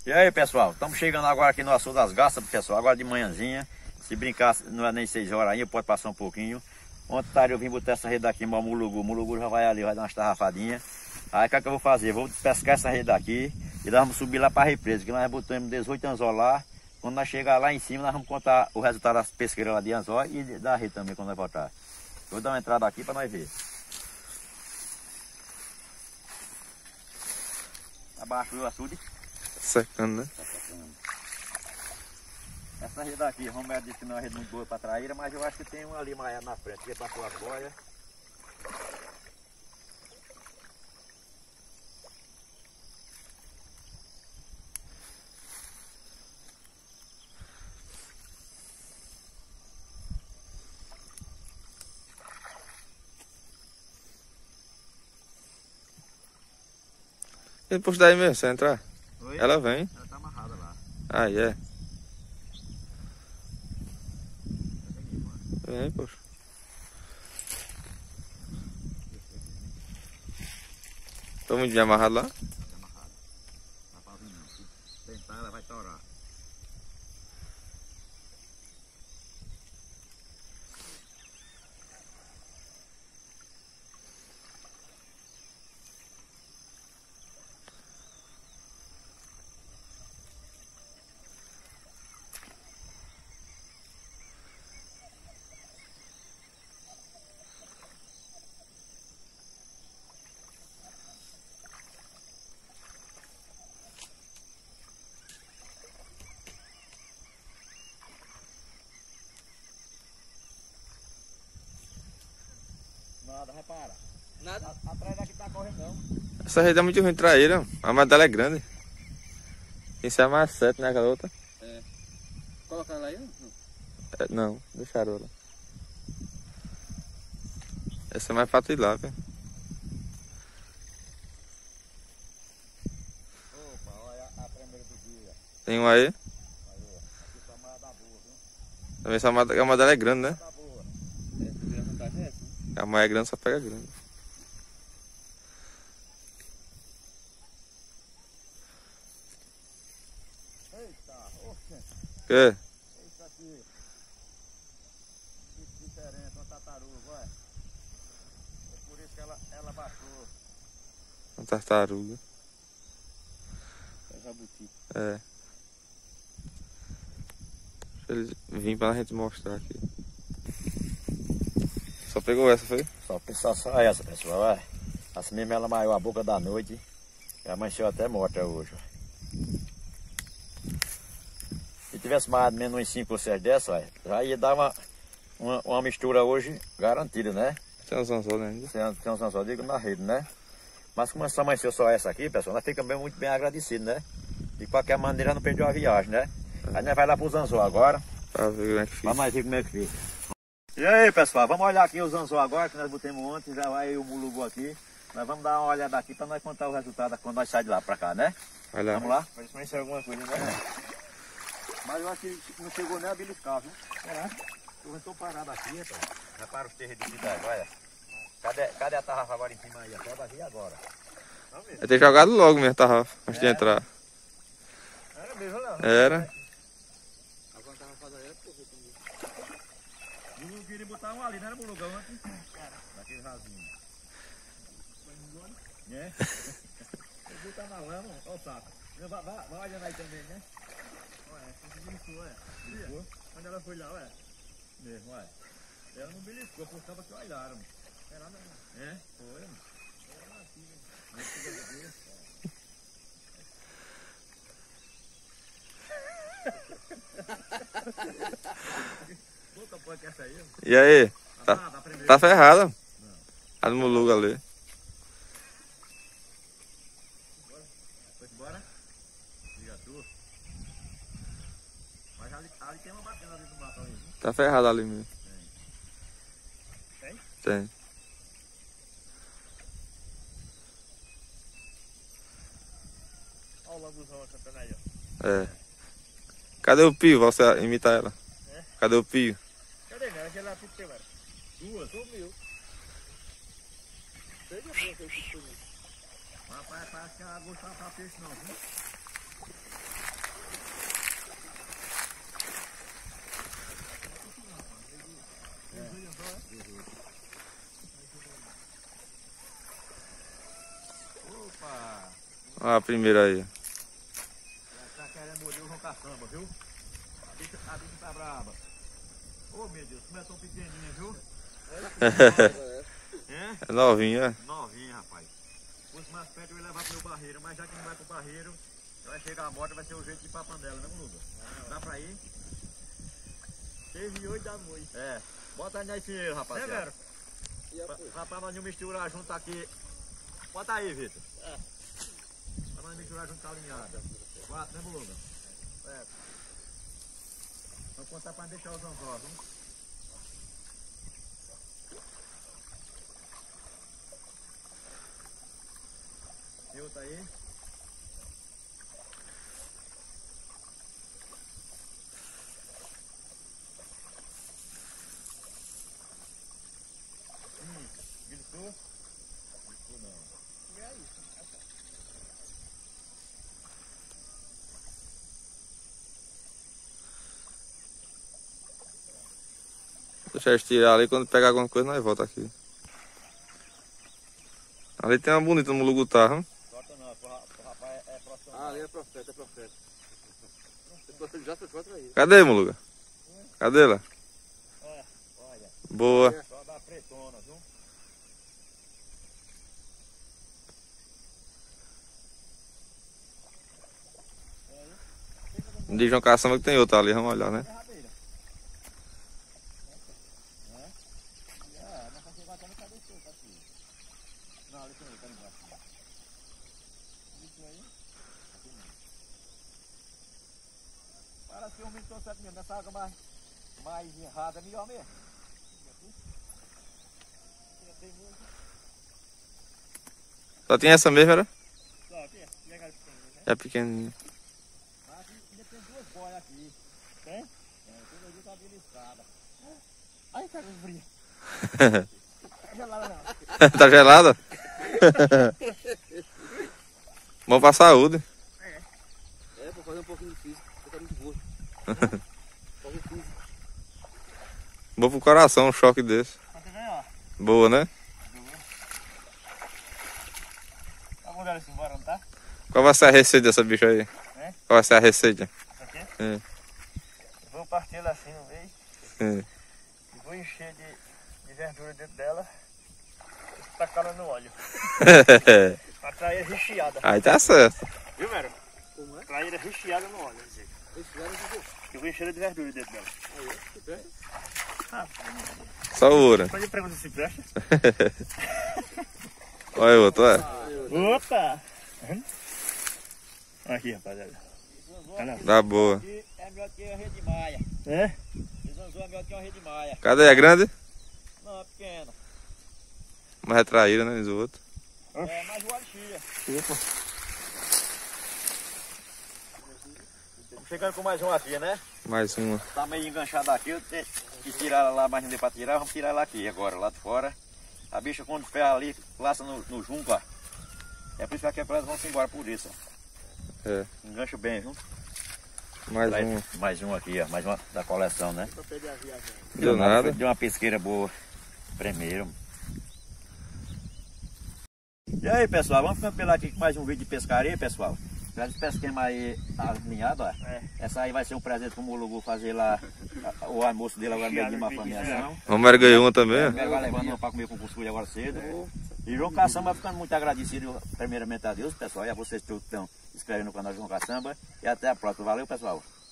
E aí, pessoal, estamos chegando agora aqui no Açude das Garças, pessoal, agora de manhãzinha. Se brincar, não é nem 6 horas ainda, pode passar um pouquinho. Ontem tarde eu vim botar essa rede aqui, o Mulugu já vai ali, vai dar umas tarrafadinhas. Aí o que é que eu vou fazer? Vou pescar essa rede aqui e nós vamos subir lá para a represa, que nós botamos 18 anzol lá. Quando nós chegar lá em cima, nós vamos contar o resultado das pesqueiras lá de anzol e da rede também, quando nós voltar. Vou dar uma entrada aqui para nós ver. Abaixo o açude. Secando, né? Essa rede aqui, o Romero disse que não é uma rede muito boa para traíra, mas eu acho que tem uma ali mais na frente, que é para pôr as boias. E depois daí mesmo, você entrar? Oi? Ela vem. Ela tá amarrada lá. Ah, é. Vem, poxa. Tô muito bem amarrado lá? Tá amarrada. Tá fazendo não. Se tentar, ela vai torar. Nada, repara. Nada. Atrás daqui tá correndo não. Essa rede é muito ruim de traíra. A mata dela é grande. Quem sabe mais 7, né? Aquela outra? É. Coloca ela aí? Não. É, não, deixaram ela. Essa é mais pra tilápia. Opa, olha a primeira do dia. Tem um aí. Aí, aqui tá mais da boa, viu? Também essa mata, a mata dela é grande, né? Tá boa. É, a vantagem é essa, né? A mãe é grande, só pega grande. Eita, oxe. Que? Isso aqui. Que diferença, uma tartaruga, olha. É por isso que ela baixou. Uma tartaruga. É jabuti. É. Deixa ele vir pra gente mostrar aqui. Só pegou essa, foi? Só essa, pessoal, olha. Assim mesmo ela maior a boca da noite. E amanheceu até morta hoje, ó. Se tivesse mais menos uns 5 ou 6 dessas, olha, já ia dar uma mistura hoje garantida, né? Tem uns anzol ainda. Tem uns anzol, digo, na rede, né? Mas como essa amanheceu só essa aqui, pessoal, nós ficamos muito bem agradecidos, né? De qualquer maneira não perdeu a viagem, né? Aí nós vai lá pro anzol agora. Pra ver como é que fica. Pra nós ver como é que fica. E aí, pessoal, vamos olhar aqui os anzol agora, que nós botamos ontem, já vai o Mulugu aqui. Nós vamos dar uma olhada aqui para nós contar o resultado quando nós saímos de lá para cá, né? Olha lá. Vamos lá? Vai conhecer alguma coisa, né? Mas eu acho que não chegou nem a beliscar, viu? Será? Eu estou parado aqui, rapaz. Repara os terreiros de cidade, olha. Cadê a tarrafa agora em cima aí? Até daqui agora. Eu ter jogado logo mesmo, tarrafa, antes de entrar. Era mesmo, não? Era. Agora tava fazendo ela, porque eu também. Eu queria botar um ali, não era Mulugão antes? Daquele rasinho. É? Eu vou botar na lama, olha o saco. Vai olhando aí também, né? Olha, essa beliscou, olha. Beliscou? Quando ela foi lá, olha. Mesmo, olha. Ela não beliscou, por causa que olharam. Será não? É? Foi. Era assim, né? Puta porra que essa aí? E aí? Tá ferrada. A do Mulugu ali. Foi embora? Liga tu. Mas ali tem uma batendo ali do mato ali. Tá ferrada ali mesmo. Tem? Tem. Olha o lambuzão cantando aí, ó. É. Cadê o pio? Você imita ela. É? Cadê o pio? Cadê, né? Aquele lá que velho. Duas? Sumiu. Sei de boa que eu sumiu. Rapaz, parece que a água não tá pra peixe não, viu? a primeira aí. Tá querendo morrer o João Caçamba, viu? A bicha tá braba. Ô meu Deus, como é tão pequenininha, viu? É novinha. Novinha, rapaz. Fosse mais perto eu ia levar pro meu barreiro, mas já que não vai pro barreiro, vai chegar a moto, vai ser o jeito de ir pra Pandela, né, Luga? Dá pra ir? 6 e 8 da noite. É. Bota aí nesse dinheiro, rapaziada. É, Vero? Pra nós não misturar junto aqui. Bota aí, Vitor. É. Pra nós misturar junto com a alinhada. 4, né, Luga? É. Vamos contar pra deixar os anzós, vamos? E outra aí? Gritou? Gritou não. E aí? Deixa eles tirar ali, quando pegar alguma coisa nós volta aqui. Ali tem uma bonita no Mulugutá, viu? Corta não, o rapaz é profissional. Ah, ali é profeta, é profeta. Esse profeta já foi contra aí. Cadê, Muluga? Cadê ela? Olha, Boa. só dá pretona, viu? Não diz João Caçamba que tem outra ali, vamos olhar, né? Derradeira. Mas você vai estar no cabeçoso, tá aqui. Não, ali tem outra ali embaixo. Isso aí? Aqui não. Parece que o milho certo mesmo, nessa água mais errada é melhor mesmo. Só tem essa mesmo, era? Só, aqui, legal pequeno, né? É pequenininha. Mas ainda tem duas boias aqui. Tem? É, toda dia tá beliscada. Ai, cara, frio. Tá gelada não. Tá gelada? Bom pra saúde. É, vou fazer um pouquinho de físico, porque tá muito gordo. Um pouquinho de físico. Bom pro coração um choque desse. Tá vendo, ó? Boa, né? Tá bom, galera, embora, não tá? Qual vai ser a receita dessa bicha aí? É? Qual vai ser a receita? Isso aqui? É. Vou partir ela assim no meio. É. E vou encher de verdura dentro dela. E tacar ela no óleo. Pra trair recheada. Aí tá certo. Viu, Vero? Como é? Traíra recheada no óleo, dizer. Recheada de quê? Eu vou encher ela de verdura dentro dela. Aí, se presta? Ah, Só ouro. pode perguntar se presta? Olha o outro, é. Opa! Aqui, rapaziada. Dá boa. Aqui é melhor que a rede maia. É? Desanzou é melhor que uma rede maia. Cadê? É grande? Não, é pequena. Mas é traíra, né? Os outros. É, mas o óleo chia. Opa. Chegando com mais uma aqui, né? Mais uma. Tá meio enganchada aqui, eu tenho que tirar ela lá, mas não deu pra tirar, vamos tirar ela aqui agora, lá de fora. A bicha quando ferra ali, laça no junco, ó. É por isso que aqui elas vão se embora por isso, ó. É. Engancho bem, viu? Mais Traz uma. mais uma aqui, ó. Mais uma da coleção, né? Deu nada. Deu uma pesqueira boa. Primeiro. E aí, pessoal, vamos ficando pela aqui com mais um vídeo de pescaria, pessoal. Já pesquemos aí as linhadas, ó. É. Essa aí vai ser um presente pro Mulugu fazer lá o almoço dele agora meio de uma familiação. O Romero ganhou uma também, ó. Vai levando uma para comer com cuscuz agora cedo. E João Caçamba vai ficando muito agradecido primeiramente a Deus, pessoal, e a vocês todos que estão inscrevendo no canal João Caçamba. E até a próxima. Valeu, pessoal.